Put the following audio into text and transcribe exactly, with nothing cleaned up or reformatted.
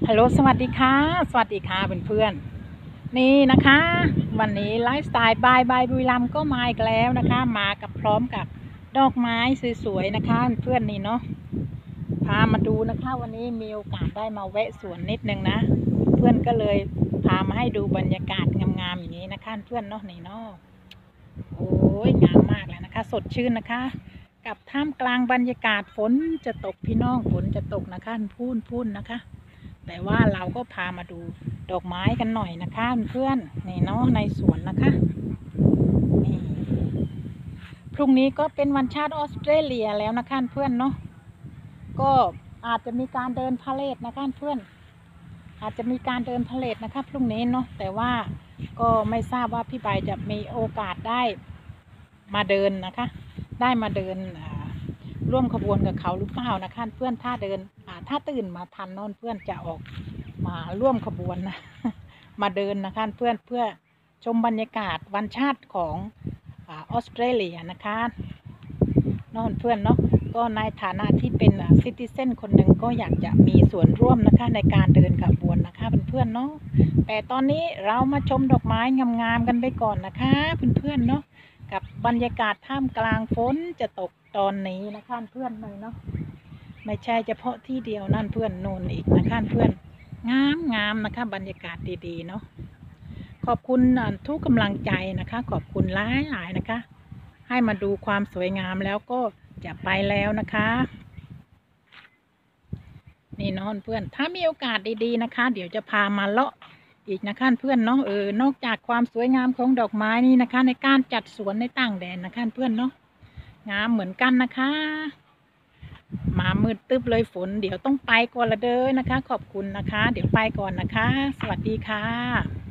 ฮัลโหลสวัสดีค่ะสวัสดีค่ะเพื่อนๆนี่นะคะวันนี้ไลฟ์สไตล์บายบายบุรีรัมย์ก็มาอีกแล้วนะคะมากับพร้อมกับดอกไม้สวยๆนะคะเพื่อนนี่เนาะพามาดูนะคะวันนี้มีโอกาสได้มาแวะสวนนิดนึงนะเพื่อนก็เลยพามาให้ดูบรรยากาศงามๆอย่างนี้นะคะเพื่อนเนาะนี่เนาะโอ้ยงามมากเลยนะคะสดชื่นนะคะกับท่ามกลางบรรยากาศฝนจะตกพี่น้องฝนจะตกนะคะพูนพูนนะคะแต่ว่าเราก็พามาดูดอกไม้กันหน่อยนะคะเพื่อนนี่เนาะในสวนนะคะนี่พรุ่งนี้ก็เป็นวันชาติออสเตรเลียแล้วนะคะเพื่อนเนาะก็อาจจะมีการเดินพาเหรดนะคะเพื่อนอาจจะมีการเดินพาเหรดนะคะพรุ่งนี้เนาะแต่ว่าก็ไม่ทราบว่าพี่ใบจะมีโอกาสได้มาเดินนะคะได้มาเดินร่วมขบวนกับเขาหรือเปล่านะคะเพื่อนถ้าเดินถ้าตื่นมาทันนอนเพื่อนจะออกมาร่วมขบวนนะ มาเดินนะคะเพื่อนเพื่อชมบรรยากาศวันชาติของออสเตรเลียนะคะนอนเพื่อนเนาะก็ในฐานะที่เป็นซิติเซนคนหนึ่งก็อยากจะมีส่วนร่วมนะคะในการเดินขบวนนะคะเพื่อนๆเนาะแต่ตอนนี้เรามาชมดอกไม้งามๆกันไปก่อนนะคะเพื่อนๆเนาะกับบรรยากาศท่ามกลางฝนจะตกตอนนี้นะคะเพื่อนเลยเนาะไม่ใช่เฉพาะที่เดียวนั่นเพื่อนโน่นอีกนะคะเพื่อนงามงามนะคะบรรยากาศดีๆเนาะขอบคุณทุกกำลังใจนะคะขอบคุณหลายหลายนะคะให้มาดูความสวยงามแล้วก็จะไปแล้วนะคะนี่นอนเพื่อนถ้ามีโอกาสดีๆนะคะเดี๋ยวจะพามาเลาะอีกนะคะเพื่อนเนาะเออนอกจากความสวยงามของดอกไม้นี่นะคะในการจัดสวนในต่างแดนนะคะเพื่อนเนาะงามเหมือนกันนะคะมามืดตึ๊บเลยฝนเดี๋ยวต้องไปก่อนละเด้อนะคะขอบคุณนะคะเดี๋ยวไปก่อนนะคะสวัสดีค่ะ